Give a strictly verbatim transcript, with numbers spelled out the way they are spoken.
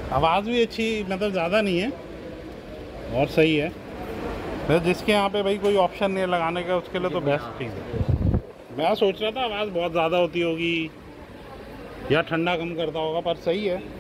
आवाज़ भी अच्छी, मतलब ज़्यादा नहीं है और सही है। तो जिसके यहाँ पे भाई कोई ऑप्शन नहीं है लगाने का, उसके लिए तो बेस्ट चीज़ है। मैं सोच रहा था आवाज़ बहुत ज़्यादा होती होगी या ठंडा कम करता होगा, पर सही है।